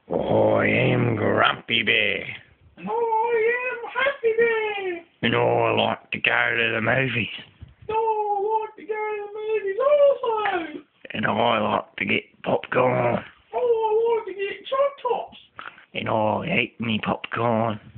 I am Grumpy Bear, And I am Happy Bear. and I like to go to the movies, And I like to go to the movies also. and I like to get popcorn, And I like to get chop tops. and I eat me popcorn.